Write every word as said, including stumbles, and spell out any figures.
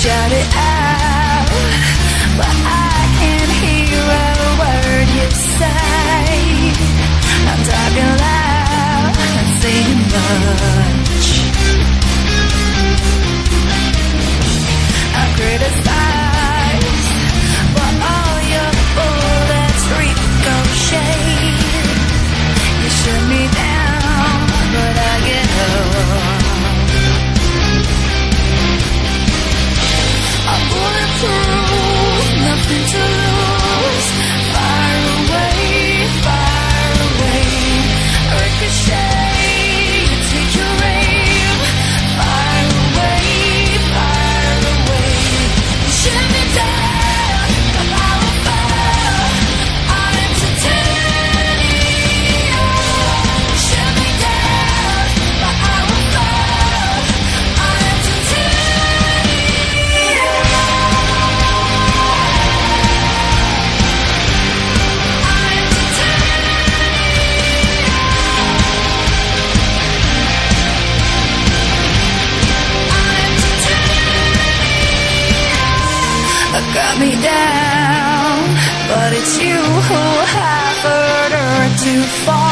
shout it out, but I can't hear a word you say. I'm talking loud, not saying much. I criticize, but all your bullets ricochet. You shut me down, but I get up. I'm bulletproof, nothing to lose. Fire away, fire away. Ricochet, you take your aim. Fire away, fire away. You shoot me down, but I will fall. I am titanium. You shoot me down, but I will fall. I am got me down, but it's you who have hurt her to fall.